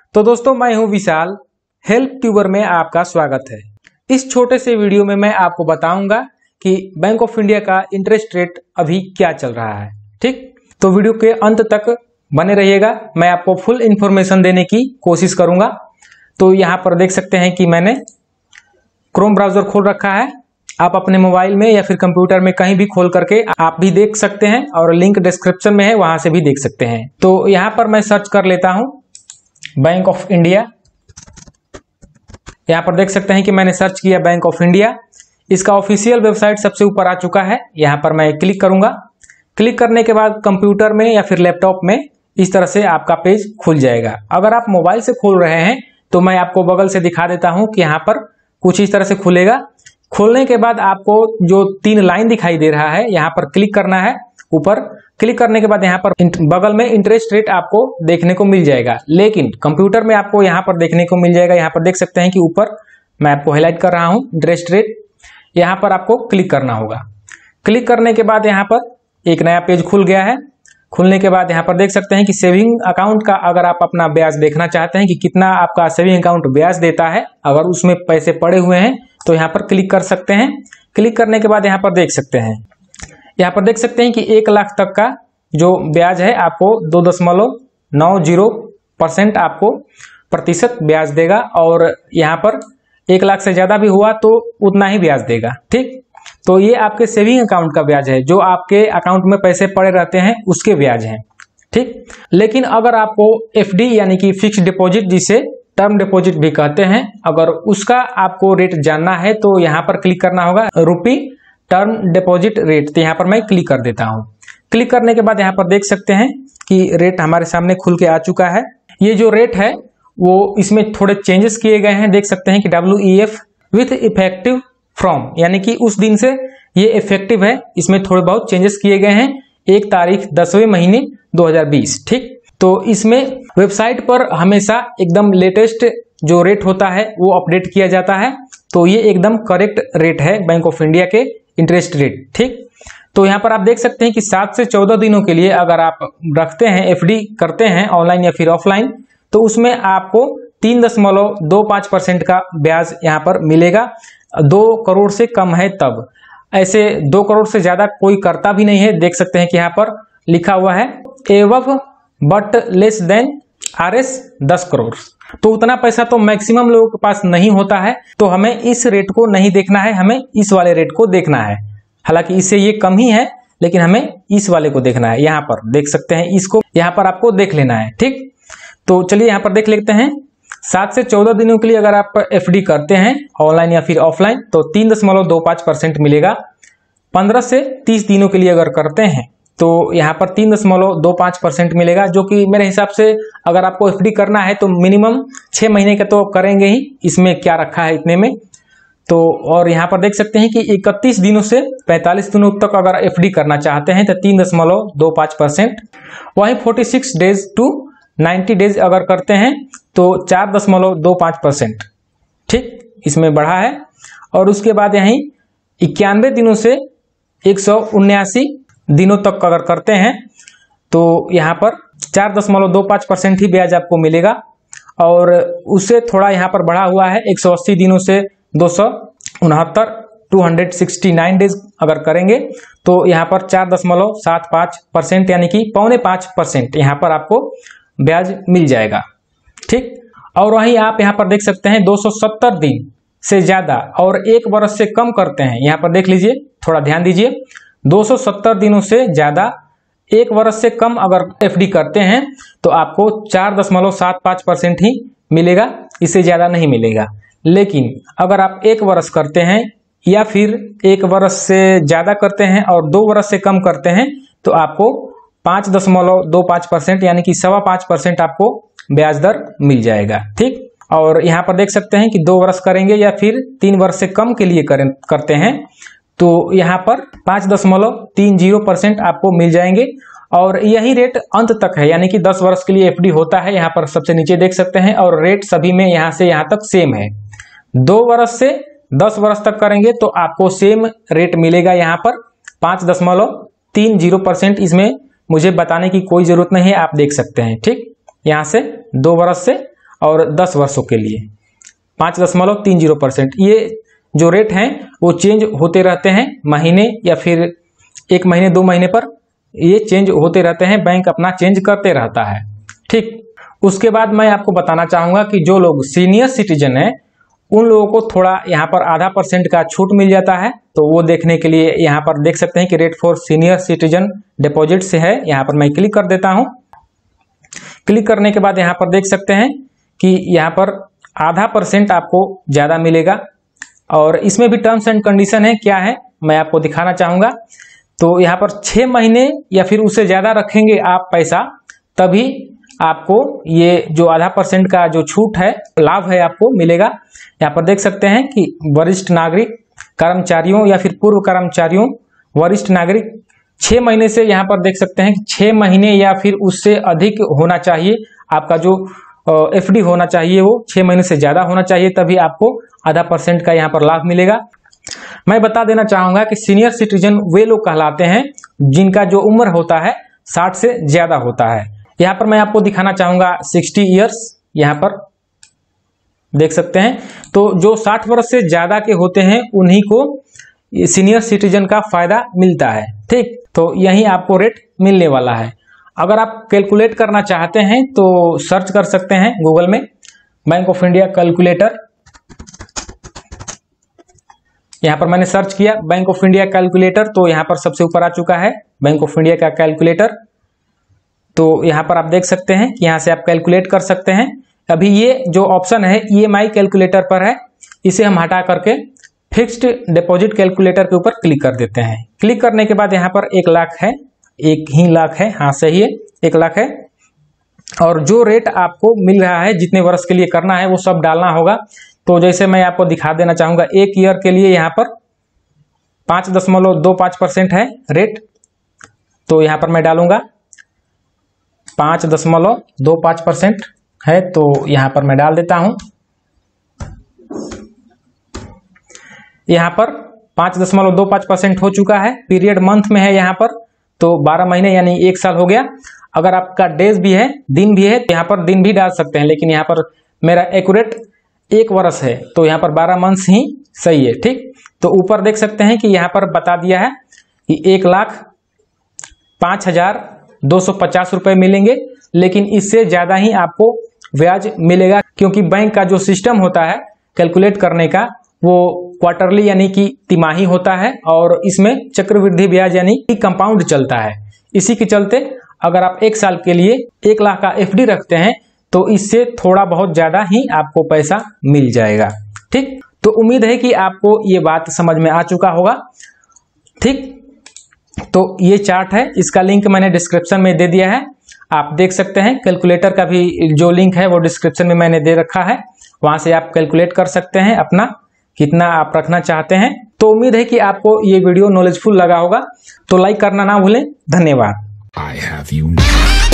तो दोस्तों मैं हूं विशाल, हेल्प ट्यूबर में आपका स्वागत है। इस छोटे से वीडियो में मैं आपको बताऊंगा कि बैंक ऑफ इंडिया का इंटरेस्ट रेट अभी क्या चल रहा है। ठीक, तो वीडियो के अंत तक बने रहिएगा, मैं आपको फुल इंफॉर्मेशन देने की कोशिश करूंगा। तो यहाँ पर देख सकते हैं कि मैंने क्रोम ब्राउजर खोल रखा है। आप अपने मोबाइल में या फिर कंप्यूटर में कहीं भी खोल करके आप भी देख सकते हैं और लिंक डिस्क्रिप्शन में है, वहां से भी देख सकते हैं। तो यहाँ पर मैं सर्च कर लेता हूं बैंक ऑफ इंडिया। यहाँ पर देख सकते हैं कि मैंने सर्च किया बैंक ऑफ इंडिया। इसका ऑफिशियल वेबसाइट सबसे ऊपर आ चुका है। यहाँ पर मैं क्लिक करूंगा। क्लिक करने के बाद कंप्यूटर में या फिर लैपटॉप में इस तरह से आपका पेज खुल जाएगा। अगर आप मोबाइल से खोल रहे हैं तो मैं आपको बगल से दिखा देता हूं कि यहाँ पर कुछ इस तरह से खुलेगा। खोलने के बाद आपको जो 3 लाइन दिखाई दे रहा है, यहाँ पर क्लिक करना है। ऊपर क्लिक करने के बाद यहाँ पर बगल में इंटरेस्ट रेट आपको देखने को मिल जाएगा, लेकिन कंप्यूटर में आपको यहाँ पर देखने को मिल जाएगा। यहाँ पर देख सकते हैं कि ऊपर मैं आपको हाईलाइट कर रहा हूँ इंटरेस्ट रेट। यहाँ पर आपको क्लिक करना होगा। क्लिक करने के बाद यहाँ पर एक नया पेज खुल गया है। खुलने के बाद यहाँ पर देख सकते हैं कि सेविंग अकाउंट का अगर आप अपना ब्याज देखना चाहते हैं कि कितना आपका सेविंग अकाउंट ब्याज देता है, अगर उसमें पैसे पड़े हुए हैं तो यहाँ पर क्लिक कर सकते हैं। क्लिक करने के बाद यहाँ पर देख सकते हैं कि 1 लाख तक का जो ब्याज है आपको 2.90% आपको प्रतिशत ब्याज देगा, और यहाँ पर 1 लाख से ज्यादा भी हुआ तो उतना ही ब्याज देगा। ठीक, तो ये आपके सेविंग अकाउंट का ब्याज है, जो आपके अकाउंट में पैसे पड़े रहते हैं उसके ब्याज हैं। ठीक, लेकिन अगर आपको एफडी यानी कि फिक्स डिपॉजिट, जिसे टर्म डिपॉजिट भी कहते हैं, अगर उसका आपको रेट जानना है तो यहाँ पर क्लिक करना होगा रुपी टर्म डिपॉजिट रेट। तो यहाँ पर मैं क्लिक कर देता हूँ। क्लिक करने के बाद यहाँ पर देख सकते हैं कि रेट हमारे सामने खुल के आ चुका है। ये जो रेट है वो इसमें थोड़े चेंजेस किए गए हैं। देख सकते हैं कि WEF विथ इफेक्टिव फ्रॉम, यानी कि उस दिन से ये इफेक्टिव है। इसमें थोड़े बहुत चेंजेस किए गए हैं। 1 तारीख 10वें महीने 2020। ठीक, तो इसमें वेबसाइट पर हमेशा एकदम लेटेस्ट जो रेट होता है वो अपडेट किया जाता है। तो ये एकदम करेक्ट रेट है बैंक ऑफ इंडिया के इंटरेस्ट रेट। ठीक, तो यहाँ पर आप देख सकते हैं कि 7 से 14 दिनों के लिए अगर आप रखते हैं, एफडी करते हैं ऑनलाइन या फिर ऑफलाइन, तो उसमें आपको 3.25% का ब्याज यहाँ पर मिलेगा। 2 करोड़ से कम है तब। ऐसे 2 करोड़ से ज्यादा कोई करता भी नहीं है। देख सकते हैं कि यहाँ पर लिखा हुआ है above but less than RS 10 crore. तो उतना पैसा तो मैक्सिमम लोगों के पास नहीं होता है, तो हमें इस रेट को नहीं देखना है, हमें इस वाले रेट को देखना है। हालांकि इससे ये कम ही है, लेकिन हमें इस वाले को देखना है। यहाँ पर देख सकते हैं, इसको यहाँ पर आपको देख लेना है। ठीक, तो चलिए यहाँ पर देख लेते हैं। 7 से 14 दिनों के लिए अगर आप एफडी करते हैं ऑनलाइन या फिर ऑफलाइन तो 3.25% मिलेगा। 15 से 30 दिनों के लिए अगर करते हैं तो यहाँ पर 3.25% मिलेगा, जो कि मेरे हिसाब से अगर आपको एफडी करना है तो मिनिमम 6 महीने का तो करेंगे ही। इसमें क्या रखा है इतने में। तो और यहाँ पर देख सकते हैं कि 31 दिनों से 45 दिनों तक अगर एफडी करना चाहते हैं तो 3.25%। वहीं 46 डेज टू 90 डेज अगर करते हैं तो 4.25%। ठीक, इसमें बढ़ा है। और उसके बाद यहीं 91 दिनों से 179 दिनों तक अगर करते हैं तो यहाँ पर 4.25% ही ब्याज आपको मिलेगा। और उससे थोड़ा यहाँ पर बढ़ा हुआ है, 180 दिनों से 269 डेज अगर करेंगे तो यहाँ पर 4.75% यानी कि 4.25% यहाँ पर आपको ब्याज मिल जाएगा। ठीक, और वहीं आप यहाँ पर देख सकते हैं 270 दिन से ज्यादा और 1 वर्ष से कम करते हैं। यहाँ पर देख लीजिए, थोड़ा ध्यान दीजिए। 270 दिनों से ज्यादा 1 वर्ष से कम अगर एफडी करते हैं तो आपको 4.75% ही मिलेगा, इससे ज्यादा नहीं मिलेगा। लेकिन अगर आप 1 वर्ष करते हैं या फिर 1 वर्ष से ज्यादा करते हैं और 2 वर्ष से कम करते हैं तो आपको 5.25% यानी कि 5.25% आपको ब्याज दर मिल जाएगा। ठीक, और यहाँ पर देख सकते हैं कि 2 वर्ष करेंगे या फिर 3 वर्ष से कम के लिए करते हैं तो यहाँ पर 5.30% आपको मिल जाएंगे। और यही रेट अंत तक है, यानी कि 10 वर्ष के लिए एफडी होता है। यहाँ पर सबसे नीचे देख सकते हैं, और रेट सभी में यहाँ से यहाँ तक सेम है। 2 वर्ष से 10 वर्ष तक करेंगे तो आपको सेम रेट मिलेगा यहाँ पर 5.30%। इसमें मुझे बताने की कोई जरूरत नहीं है, आप देख सकते हैं। ठीक, यहाँ से 2 वर्ष से और 10 वर्षों के लिए 5.30%। ये जो रेट हैं वो चेंज होते रहते हैं महीने या फिर 1 महीने 2 महीने पर ये चेंज होते रहते हैं, बैंक अपना चेंज करते रहता है। ठीक, उसके बाद मैं आपको बताना चाहूँगा कि जो लोग सीनियर सिटीजन हैं उन लोगों को थोड़ा यहाँ पर 0.5% का छूट मिल जाता है। तो वो देखने के लिए यहाँ पर देख सकते हैं कि rate for senior citizen deposit से है। यहाँ पर मैं क्लिक कर देता हूँ। क्लिक करने के बाद यहाँ पर देख सकते हैं कि यहाँ पर 0.5% आपको ज़्यादा मिलेगा और इसमें भी टर्म्स एंड कंडीशन है, क्या है मैं आपको दिखाना चाहूँगा। तो यहाँ पर 6 महीने या फिर उससे ज़्यादा रखेंगे आप पैसा, तभी आपको ये जो 0.5% का जो छूट है लाभ है आपको मिलेगा। यहाँ पर देख सकते हैं कि वरिष्ठ नागरिक कर्मचारियों या फिर पूर्व कर्मचारियों वरिष्ठ नागरिक 6 महीने से यहाँ पर देख सकते हैं कि 6 महीने या फिर उससे अधिक होना चाहिए आपका जो एफडी होना चाहिए, वो 6 महीने से ज़्यादा होना चाहिए, तभी आपको 0.5% का यहाँ पर लाभ मिलेगा। मैं बता देना चाहूँगा कि सीनियर सिटीजन वे लोग कहलाते हैं जिनका जो उम्र होता है 60 से ज़्यादा होता है। यहाँ पर मैं आपको दिखाना चाहूँगा 60 ईयर्स, यहाँ पर देख सकते हैं। तो जो 60 वर्ष से ज़्यादा के होते हैं उन्हीं को सीनियर सिटीजन का फ़ायदा मिलता है। ठीक, तो यही आपको रेट मिलने वाला है। अगर आप कैलकुलेट करना चाहते हैं तो सर्च कर सकते हैं गूगल में बैंक ऑफ इंडिया कैलकुलेटर। यहाँ पर मैंने सर्च किया बैंक ऑफ इंडिया कैलकुलेटर, तो यहाँ पर सबसे ऊपर आ चुका है बैंक ऑफ इंडिया का कैलकुलेटर। तो यहाँ पर आप देख सकते हैं कि यहाँ से आप कैलकुलेट कर सकते हैं। अभी ये जो ऑप्शन है EMI कैलकुलेटर पर है, इसे हम हटा करके फिक्स्ड डिपॉजिट कैलकुलेटर के ऊपर क्लिक कर देते हैं। क्लिक करने के बाद यहाँ पर 1 लाख है, 1 ही लाख है, हाँ सही है 1 लाख है। और जो रेट आपको मिल रहा है जितने वर्ष के लिए करना है वो सब डालना होगा। तो जैसे मैं आपको दिखा देना चाहूँगा 1 ईयर के लिए यहाँ पर 5.25% है रेट। तो यहाँ पर मैं डालूंगा 5.25% है, तो यहाँ पर मैं डाल देता हूँ। यहाँ पर 5.25% हो चुका है। पीरियड मंथ में है यहाँ पर, तो 12 महीने यानी 1 साल हो गया। अगर आपका डेज भी है, दिन भी है, तो यहाँ पर दिन भी डाल सकते हैं, लेकिन यहाँ पर मेरा एक्यूरेट 1 वर्ष है तो यहाँ पर 12 मंथ्स ही सही है। ठीक, तो ऊपर देख सकते हैं कि यहाँ पर बता दिया है कि 1,05,250 रुपये मिलेंगे, लेकिन इससे ज़्यादा ही आपको ब्याज मिलेगा, क्योंकि बैंक का जो सिस्टम होता है कैलकुलेट करने का वो क्वार्टरली यानी कि तिमाही होता है और इसमें चक्रवृद्धि ब्याज यानी कि कंपाउंड चलता है। इसी के चलते अगर आप 1 साल के लिए 1 लाख का एफडी रखते हैं तो इससे थोड़ा बहुत ज़्यादा ही आपको पैसा मिल जाएगा। ठीक, तो उम्मीद है कि आपको ये बात समझ में आ चुका होगा। ठीक, तो ये चार्ट है, इसका लिंक मैंने डिस्क्रिप्शन में दे दिया है, आप देख सकते हैं। कैलकुलेटर का भी जो लिंक है वो डिस्क्रिप्शन में मैंने दे रखा है, वहां से आप कैलकुलेट कर सकते हैं अपना कितना आप रखना चाहते हैं। तो उम्मीद है कि आपको ये वीडियो नॉलेजफुल लगा होगा, तो लाइक करना ना भूलें। धन्यवाद।